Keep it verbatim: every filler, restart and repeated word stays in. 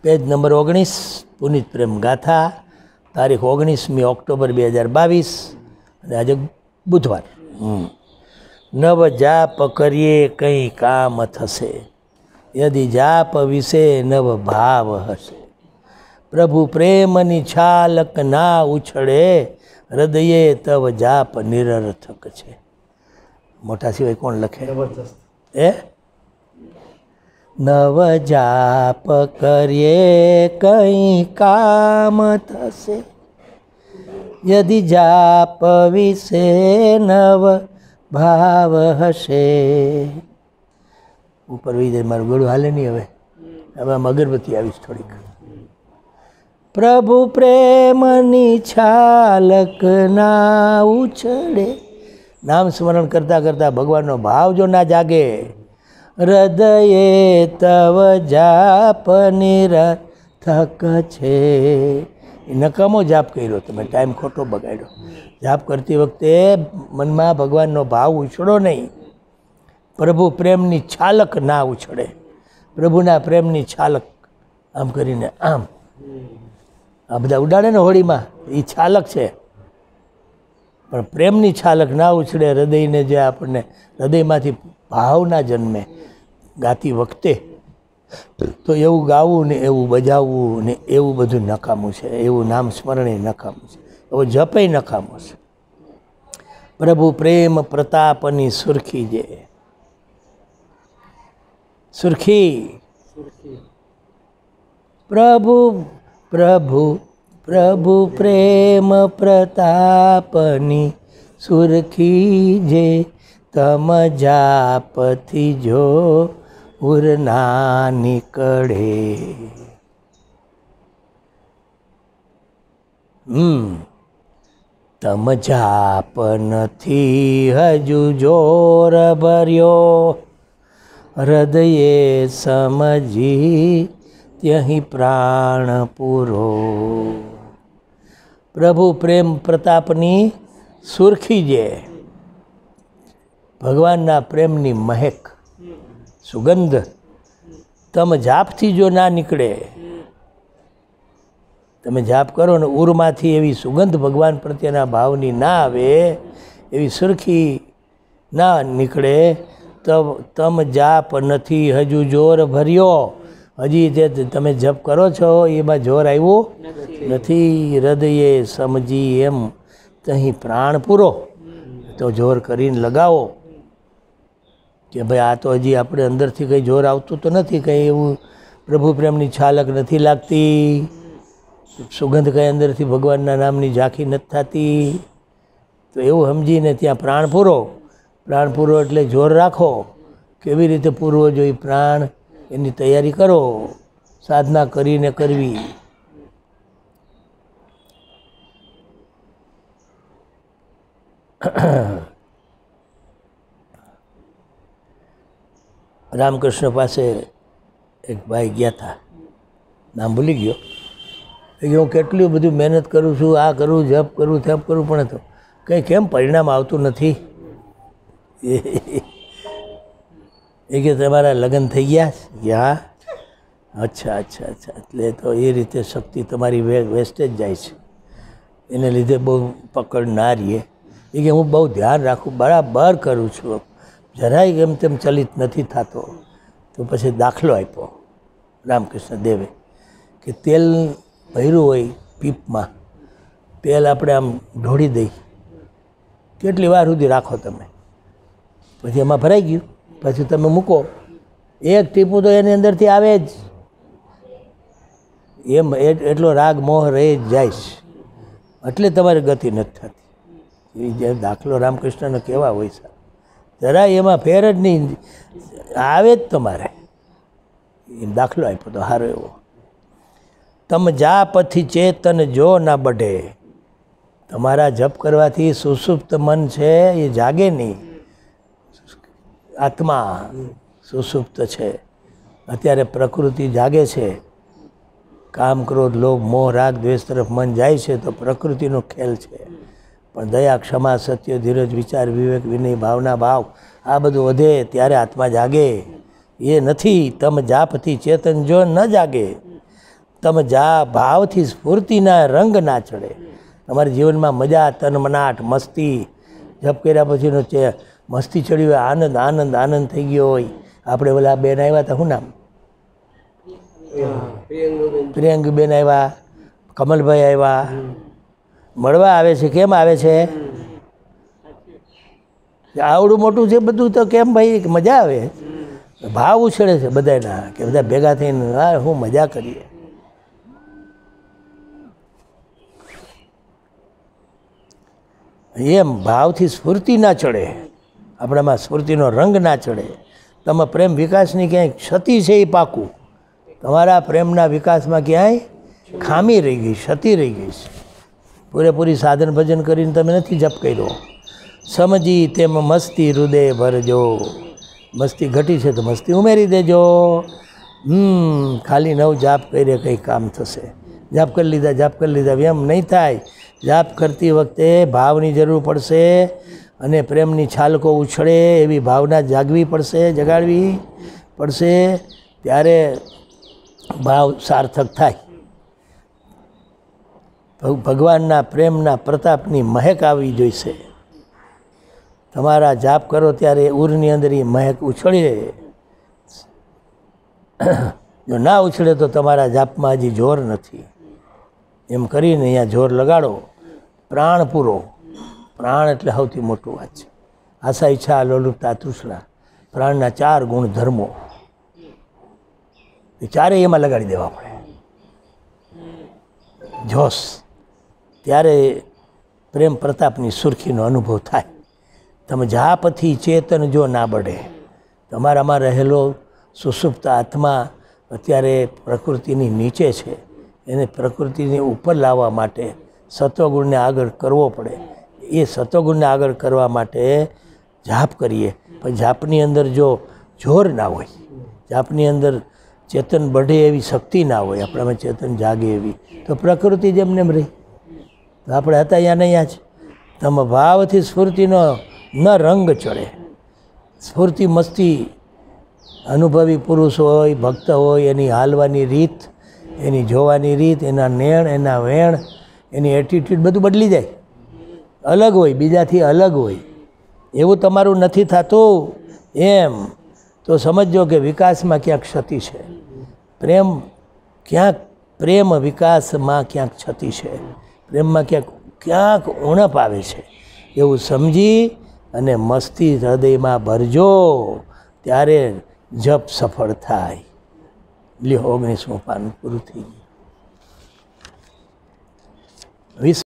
Page number ઓગણીસ, પુનિત પ્રેમ ગાથા, તારીખ ઓગણીસમી ઓક્ટોબર બે હજાર બાવીસ અને આજે બુધવાર. નવ જાપ કરીએ કંઈ કામ થશે, યદિ જાપ વિશે નવ ભાવ હશે. પ્રભુ પ્રેમની છાલક ના ઉછળે, હૃદયે તવ જાપ નિરર્થક છે. મોટા સિવાય કોણ લખે? એ નવ જાપ કરીએ કંઈ કામ થશે, યદિ જાપ વિશે નવ ભાવ હશે. ઉપર વિજય મારું ગળું હાલે નહીં. હવે હવે આમ અગરબત્તી આવીશ થોડીક. પ્રભુ પ્રેમની છાલક ના ઉછળે, નામ સ્મરણ કરતાં કરતાં ભગવાનનો ભાવ જો ના જાગે, હૃદયે તવ જાપ નિરર્થક છે. એ નકામો જાપ કર્યો તમે, ટાઈમ ખોટો બગાડ્યો. જાપ કરતી વખતે મનમાં ભગવાનનો ભાવ ઉછળો નહીં. પ્રભુ પ્રેમની છાલક ના ઉછળે, પ્રભુના પ્રેમની છાલક આમ કરીને આમ આ બધા ઉડાડે ને હોળીમાં, એ છાલક છે. પણ પ્રેમની છાલક ના ઉછળે, હૃદયને જે આપણને હૃદયમાંથી ભાવ ના જન્મે ગાતી વખતે, તો એવું ગાવું ને એવું બજાવવું ને એવું બધું નકામું છે. એવું નામ સ્મરણે નકામું છે, એવો જપે નકામો છે. પ્રભુ પ્રેમ પ્રતાપની સુરખી જે સુરખી, પ્રભુ પ્રભુ પ્રભુ પ્રેમ પ્રતાપની સુરખી જે, તમ જાપથી જો ઉરના નીકળે. હમ તમ જાપ નથી હજુ જોર ભર્યો, હૃદયે સમજી ત્યહીં પ્રાણ પૂરો. પ્રભુ પ્રેમ પ્રતાપની સુરખી જે, ભગવાનના પ્રેમની મહેક સુગંધ તમ જાપથી જો ના નીકળે, તમે જાપ કરો ને ઉરમાંથી એવી સુગંધ ભગવાન પ્રત્યેના ભાવની ના આવે, એવી સુરખી ના નીકળે, તો તમ જાપ નથી હજુ જોર ભર્યો. હજી જે તમે જપ કરો છો એમાં જોર આવ્યું નથી. હૃદયે સમજી એમ તહીં પ્રાણ પૂરો, તો જોર કરીને લગાવો કે ભાઈ આ તો હજી આપણે અંદરથી કંઈ જોર આવતું તો નથી, કંઈ એવું પ્રભુ પ્રેમની છાલક નથી લાગતી, સુગંધ કંઈ અંદરથી ભગવાનના નામની ઝાંખી નથી થતી. તો એવું સમજીને ત્યાં પ્રાણ પૂરો. પ્રાણ પૂરો એટલે જોર રાખો. કેવી રીતે પૂરવો જોઈએ પ્રાણ, એની તૈયારી કરો, સાધના કરીને કરવી. રામકૃષ્ણ પાસે એક ભાઈ ગયા હતા, નામ ભૂલી ગયો. કે હું કેટલું બધું મહેનત કરું છું, આ કરું, જપ કરું, તપ કરું, પણ તો કંઈ કેમ પરિણામ આવતું નથી. એ કે તમારા લગ્ન થઈ ગયા? યા અચ્છા અચ્છા અચ્છા. એટલે તો એ રીતે શક્તિ તમારી વે વેસ્ટેજ જાય છે, એને લીધે બહુ પકડ ના રહીએ. એ કે હું બહુ ધ્યાન રાખું, બરાબર કરું છું, જરાય એમ તેમ ચલિત નથી થતો. તો પછી દાખલો આપ્યો રામકૃષ્ણ દેવે કે તેલ ભર્યું હોય પીપમાં, તેલ આપણે આમ ઢોળી દઈ, કેટલી વાર સુધી રાખો તમે, પછી એમાં ભરાઈ ગયું, પછી તમે મૂકો, એક ટીપું તો એની અંદરથી આવે જ. એમ એટલો રાગ મોહ રહી જ જાય છે, એટલે તમારી ગતિ નથી થતી. એ જે દાખલો રામકૃષ્ણનો કેવા હોય છે, જરા એમાં ફેર જ નહીં આવે જ તમારે. એ દાખલો આપ્યો તો સારો એવો. તમ જાપથી ચેતન જો ના બઢે, તમારા જપ કરવાથી સુસુપ્ત મન છે એ જાગે નહીં. આત્મા સુસુપ્ત છે, અત્યારે પ્રકૃતિ જાગે છે. કામ ક્રોધ લોભ મોહ રાગ દ્વેષ તરફ મન જાય છે તો પ્રકૃતિનો ખેલ છે. પણ દયા ક્ષમા સત્ય ધીરજ વિચાર વિવેક વિનય ભાવના ભાવ આ બધું વધે ત્યારે આત્મા જાગે. એ નથી. તમ જાપથી ચેતન જો ન જાગે તમે જા ભાવથી સ્ફૂર્તિના રંગ ના ચડે. તમારા જીવનમાં મજા, તનમનાટ, મસ્તી, જપ કર્યા પછીનો છે મસ્તી ચડી હોય, આનંદ આનંદ આનંદ થઈ ગયો હોય. આપણે ઓલા બેન આવ્યા હતા, શું નામ? પ્રિયંકબેન આવ્યા, કમલભાઈ આવ્યા, મળવા આવે છે. કેમ આવે છે? આવડું મોટું છે બધું તો કેમ ભાઈ મજા આવે, ભાવ ઉછળે છે બધાના કે બધા ભેગા થઈને હા હું મજા કરીએ. એમ ભાવથી સ્ફૂર્તિ ના ચડે, આપણામાં સ્ફૂર્તિનો રંગ ના ચડે. તમે પ્રેમ વિકાસની ક્યાંય ક્ષતિ છે એ પાકું. તમારા પ્રેમના વિકાસમાં ક્યાંય ખામી રહી ગઈ, ક્ષતિ રહી ગઈ છે. પૂરેપૂરી સાધન ભજન કરીને તમે નથી જપ કર્યો. સમજી તેમ મસ્તી હૃદય ભરજો. મસ્તી ઘટી છે તો મસ્તી ઉમેરી દેજો. હમ ખાલી નવ જાપ કરીએ કંઈ કામ થશે. જાપ કરી લીધા જાપ કરી લીધા એમ નહીં થાય. જાપ કરતી વખતે ભાવની જરૂર પડશે અને પ્રેમની છાલકો ઉછળે એવી ભાવના જાગવી પડશે, જગાડવી પડશે. ત્યારે ભાવ સાર્થક થાય. ભગવાનના પ્રેમના પ્રતાપની મહેક આવવી જોઈશે. તમારા જાપ કરો ત્યારે ઉરની અંદર એ મહેક ઉછળી રહે. જો ના ઉછળે તો તમારા જાપમાં હજી જોર નથી. એમ કરીને અહીંયા જોર લગાડો. પ્રાણ પૂરો. પ્રાણ એટલે સૌથી મોટું વાત છે. આશા, ઈચ્છા, લોલુપતા, તૃષ્ણા, પ્રાણના ચાર ગુણ ધર્મો એ ચારેય એમાં લગાડી દેવા પડે. જોશ ત્યારે પ્રેમ પ્રતાપની સુરખીનો અનુભવ થાય. તમે જાપથી ચેતન જો ના બઢે, તમારામાં રહેલો સુષુપ્ત આત્મા અત્યારે પ્રકૃતિની નીચે છે, એને પ્રકૃતિને ઉપર લાવવા માટે સત્વગુણને આગળ કરવો પડે. એ સત્વગુણને આગળ કરવા માટે જાપ કરીએ. પણ જાપની અંદર જો જોર ના હોય, જાપની અંદર ચેતન બઢે એવી શક્તિ ના હોય, આપણામાં ચેતન જાગે એવી, તો પ્રકૃતિ જેમને રહી. તો આપણે હતા અહીંયા ને અહીંયા જ. તમે ભાવથી સ્ફૂર્તિનો ન રંગ ચડે. સ્ફૂર્તિ મસ્તી અનુભવી પુરુષ હોય, ભક્ત હોય, એની હાલવાની રીત, એની જોવાની રીત, એના નેણ, એના વેણ, એની એટીટ્યૂડ બધું બદલી જાય. અલગ હોય, બીજાથી અલગ હોય. એવું તમારું નથી થતું એમ તો સમજો કે વિકાસમાં ક્યાંક ક્ષતિ છે. પ્રેમ ક્યાંક પ્રેમ વિકાસમાં ક્યાંક ક્ષતિ છે. પ્રેમમાં ક્યાંક ક્યાંક ઉણપ આવે છે. એવું સમજી અને મસ્તી હૃદયમાં ભરજો, ત્યારે જપ સફળ થાય. લ્યો ઓગણીસમું પાનું પૂરું થઈ ગયું. વીસ